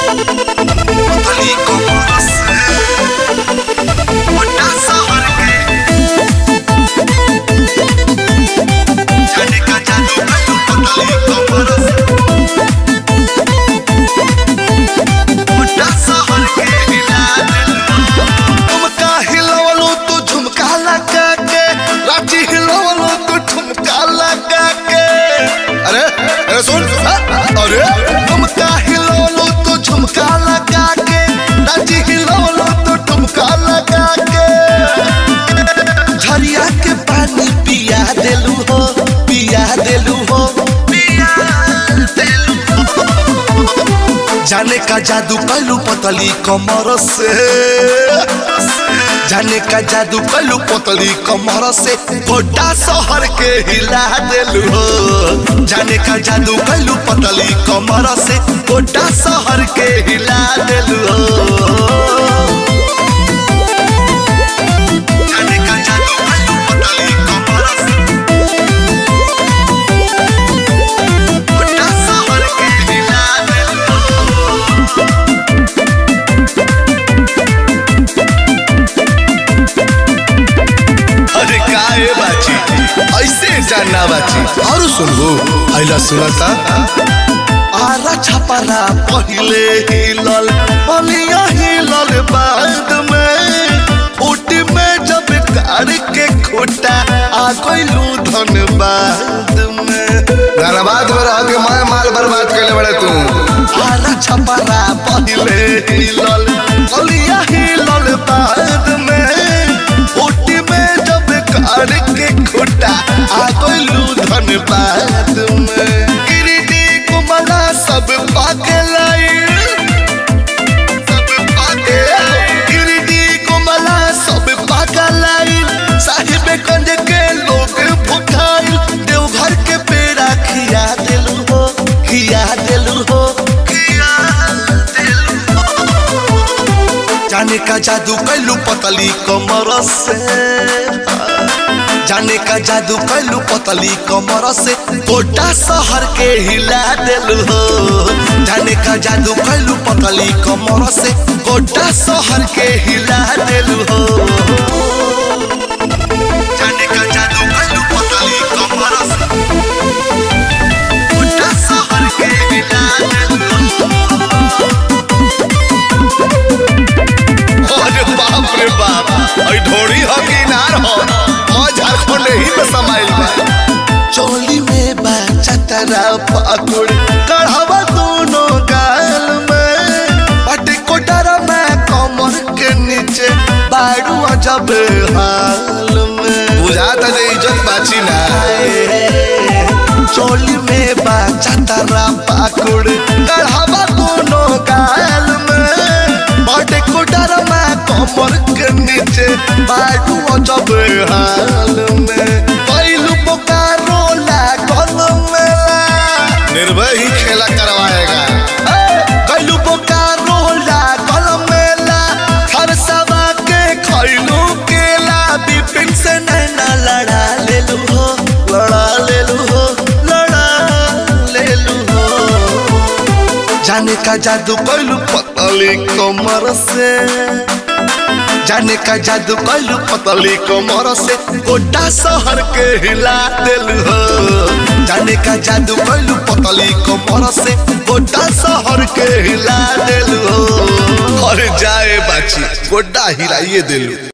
पतली कमर से बड़ा शहर के जाने का जादू पतली कमर से बड़ा शहर के हिला दिलवा। तुमका हिलवलो तो झुमका लगा के, रांची हिलवलो तो ठुमका लगा के। अरे सुन, अरे तुमका हिलवलो तो झुमका लगा के, रांची हिलवलो तो ठुमका लगा के। झरिया के पानी पिया देलू हो, पिया देलू हो, पिया देलू हो। जाने का जादू कलू पतली कमर से, जाने का जादू कलू पतली कमर से बड़ा शहर के हिला देलू हो। जाने का जादू कलू पतली कमर से बड़ा शहर के हिला देलू हो। जाने का जादू कलू पतली कमर से बड़ा शहर के हिला देलू हो। अरे काहे बाची ऐसे जानना बाची और सुनबो आइला सुनता। आरा छपरा पहिले हिलल बलिया हिलल बाद में, उटी में जब कार के खोटा आ गइलू धनबाद में। धनबाद में रह के मैं माल बर्बाद कैले बड़े तू। आरा छपरा पहिले हिलल बलिया हिलल बाद में, उटी में जब कार के खोटा आ गइलू धनबाद में। गिरिडी कुमला सब पागलाई, सब पागलाई। गिरिडी कुमला सब पागलाई, साहिबगंज के लोग भुखाइल। देवघर के पेड़ा खिया देलू हो, खिया देलू हो, खिया देलू हो। जाने का जादू कैलू पतली कमर से, जाने का जादू कैलू पतली कमर से बड़ा शहर के हिला देलू हो। जाने का जादू कैलू पतली कमर से बड़ा शहर के हिला देलू हो। जाने का जादू कैलू पतली कमर से बड़ा शहर के हिला देलू हो। अरे बाप रे बाप, आई ढोड़ी हो कि नार हो, झारखंड ही में समाइल बा। चोली में बा चतरा पाकुड़ कढ़ावा दोनों गाल में, पटी कोटरा में कमर के नीचे बाड़ू अजब हाल में। बुझाता जे इज्जत बाची ना। चोली में बा चतरा पाकुड़ कढ़ावा दोनों गाल में, पटी कोटरा में कमर के नीचे बाड़ू अजब हाल में। पहलू बोकारो लागल मेला, निर्भय ही खेला करवाएगा। पहलू बोकारो लागल मेला, हर सवा के खैलू केला। बिपिन से नैना लड़ा लेलू हो, लड़ा लेलू हो, लड़ा लेलू हो। जाने का जादू कैलू पतली कमर से, जाने का जादू कैलू पतली कमर से बड़ा शहर के हिला देलू हो। जाने का जादू कैलू पतली कमर से बड़ा शहर के हिला देलू हो। और जाए बाची गोड्डा हिलाइए देलू।